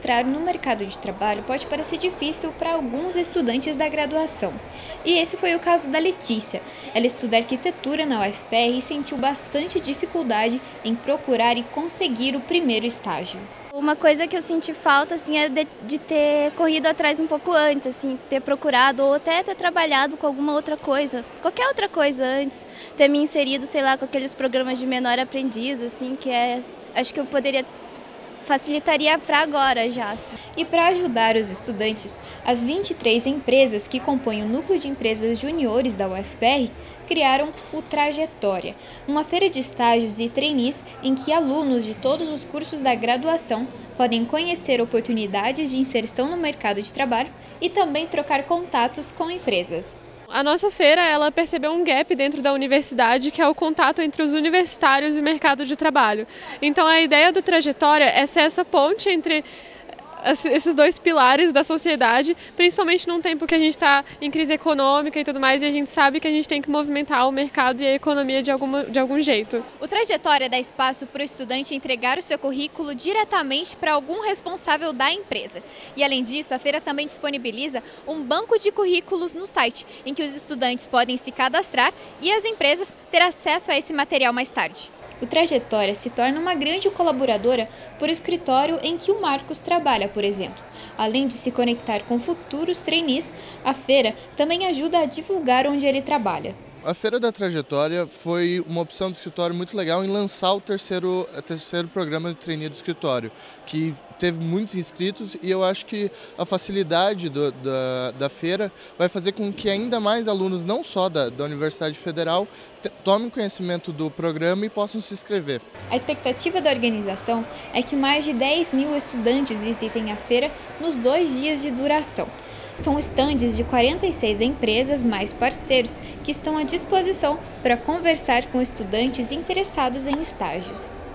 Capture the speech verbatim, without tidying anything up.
entrar no mercado de trabalho pode parecer difícil para alguns estudantes da graduação. E esse foi o caso da Letícia. Ela estuda arquitetura na U F P R e sentiu bastante dificuldade em procurar e conseguir o primeiro estágio. Uma coisa que eu senti falta assim, é de, de ter corrido atrás um pouco antes, assim, ter procurado ou até ter trabalhado com alguma outra coisa, qualquer outra coisa antes, ter me inserido, sei lá, com aqueles programas de menor aprendiz, assim, que é, acho que eu poderia facilitaria para agora já. E para ajudar os estudantes, as vinte e três empresas que compõem o Núcleo de Empresas Juniores da U F P R criaram o Trajetória, uma feira de estágios e trainees em que alunos de todos os cursos da graduação podem conhecer oportunidades de inserção no mercado de trabalho e também trocar contatos com empresas. A nossa feira, ela percebeu um gap dentro da universidade, que é o contato entre os universitários e o mercado de trabalho. Então a ideia do Trajetória é ser essa ponte entre esses dois pilares da sociedade, principalmente num tempo que a gente está em crise econômica e tudo mais, e a gente sabe que a gente tem que movimentar o mercado e a economia de, alguma, de algum jeito. O Trajetória dá espaço para o estudante entregar o seu currículo diretamente para algum responsável da empresa. E além disso, a feira também disponibiliza um banco de currículos no site, em que os estudantes podem se cadastrar e as empresas ter acesso a esse material mais tarde. O Trajetória se torna uma grande colaboradora por escritório em que o Marcos trabalha, por exemplo. Além de se conectar com futuros trainees, a feira também ajuda a divulgar onde ele trabalha. A Feira da Trajetória foi uma opção do escritório muito legal em lançar o terceiro, o terceiro programa de trainee do escritório, que teve muitos inscritos, e eu acho que a facilidade do, da, da feira vai fazer com que ainda mais alunos, não só da, da Universidade Federal, tomem conhecimento do programa e possam se inscrever. A expectativa da organização é que mais de dez mil estudantes visitem a feira nos dois dias de duração. São estandes de quarenta e seis empresas mais parceiros que estão à disposição para conversar com estudantes interessados em estágios.